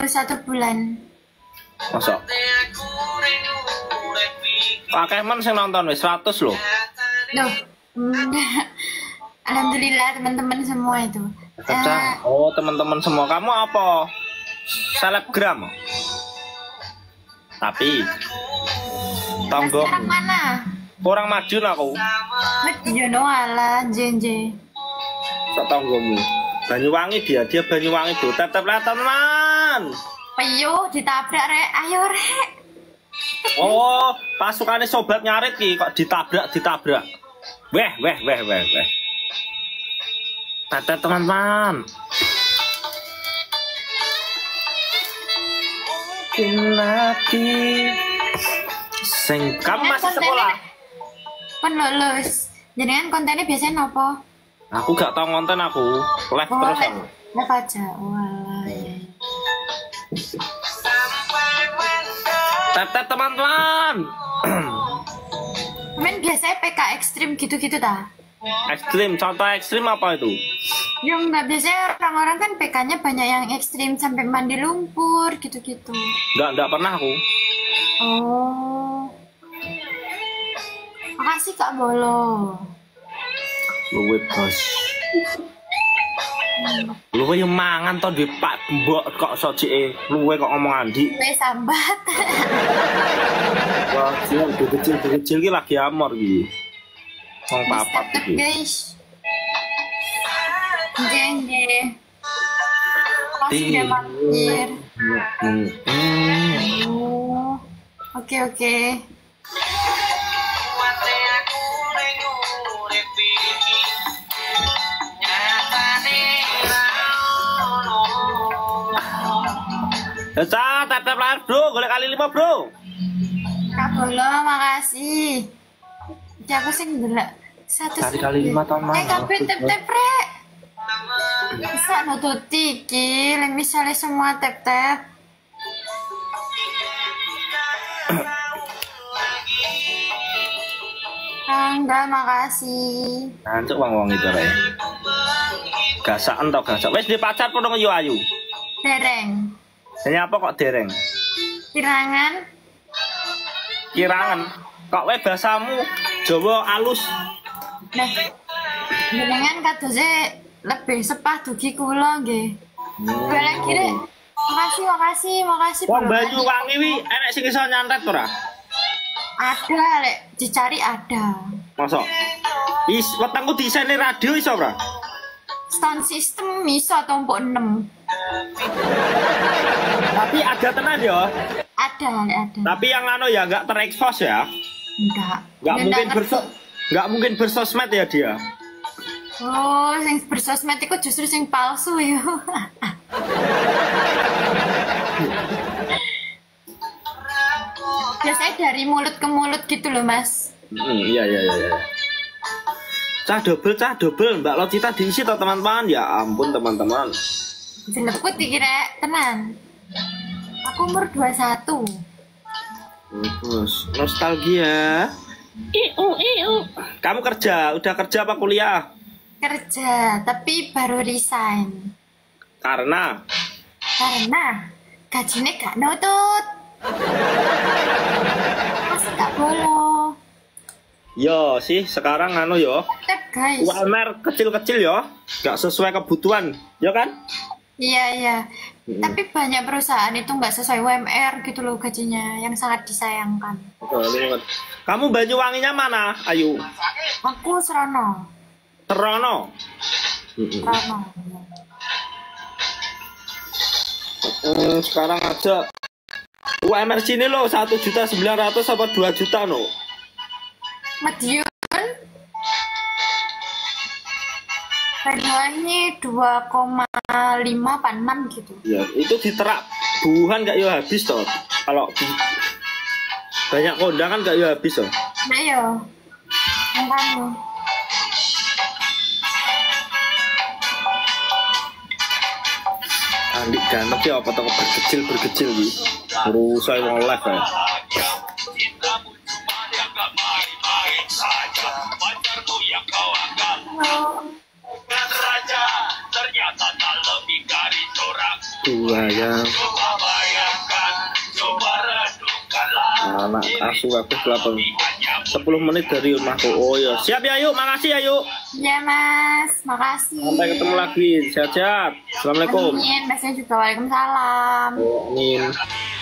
baru 1 bulan. Masa? Akeh men sing nonton wis 100 loh. Loh. Alhamdulillah teman-teman semua itu. Oh, teman-teman semua. Kamu apa? Selebgram. Tapi tanggo sekarang mana? kurang maju aku. Yo no ala jenje. Sak tanggomu. Banyuwangi dia Banyuwangi bro. Tetep lah teman. Ayo ditabrak rek, ayo rek. Oh, pasukannya sobat nyarit ki kok ditabrak. Weh. Tetep teman-teman. Mungkin lagi. Kamu masih sekolah? Kan lulus. Jadi kan kontennya biasanya apa? Aku gak tau konten aku. Live terus aku. Live aja. Wah, ya. Tetep teman-teman. Men biasanya PK ekstrim gitu-gitu ta? Ekstrim, contoh ekstrim apa itu? Yang nggak biasanya orang-orang kan PK-nya banyak yang ekstrim sampai mandi lumpur gitu-gitu. Nggak pernah aku. Oh. Makasih Kak Bolo. Luwe bos. Luwe yang mangan toh di Pak Mbok kok sojike. Luwe kok ngomong Andi. Luwe sambat. Wah, kecil ki lagi amor iki. Wong papat iki. Guys. Jenge. Masih udah mampir. Oh. Oke. Tetep lahir bro, golek kali 5 bro. Kak Bolo, makasih. Aku sih ndelok 1 kali 5 tahun mah. Kabeh tep-tep rek. Bisa nututi iki, misalnya semua tep-tep. Angga, makasih. Ancuk wong itu rek. Gasakan tau gasak. Wis di pacar padha yo ayu. Dereng. Ini apa kok dereng? Kirangan. Kok wae bahasamu Jawa alus. Nah. Jenengan kadose lebih sepah dugi kula nggih. Balik kiri. Makasih. Wong Banyuwangi wi enek sing iso nyantet ora? Ada lek dicari ada. Masa? Wetengku disene radio iso ora? Sound system iso tombok 6. Tapi ada tenan ya? Ada. Tapi yang anu ya nggak terekspos ya? Enggak. Nggak mungkin bersosmed ya dia. Oh, yang bersosmed itu justru yang palsu ya. Biasanya dari mulut ke mulut gitu loh mas. Iya. Cah double Mbak Locita diisi toh teman-teman. Ya ampun teman-teman. Jeleput dikira tenan. Aku umur 21. Terus nostalgia. Kamu udah kerja apa kuliah? Kerja, tapi baru resign. Karena gajinya gak nutut. Masih gak bolo. Yo sih sekarang anu yo. Tetep guys. UMR kecil-kecil yo, gak sesuai kebutuhan, yo kan? Iya. Tapi banyak perusahaan itu nggak sesuai UMR gitu loh gajinya, yang sangat disayangkan. Kamu Banyuwanginya mana, Ayu? Aku Serono. Serono. Sekarang aja UMR sini loh 1.900.000 apa 2 juta no? Medion Banyuwangi 2,5 gitu. Ya, itu diterak buuhan gak ya habis toh. Kalau banyak kondangan gak ya habis toh. Nah yo. Kamu. Andi ganteng ya apa toko berkecil gitu. Rusak wong live ya. Dua yang anak asuh aku 10 menit dari rumahku. Oh ya, siap ya yuk, makasih ya yuk. Ya Mas, makasih. Sampai ketemu lagi, sehat-sehat. Assalamualaikum. Amin, Masnya juga waalaikumsalam. Amin.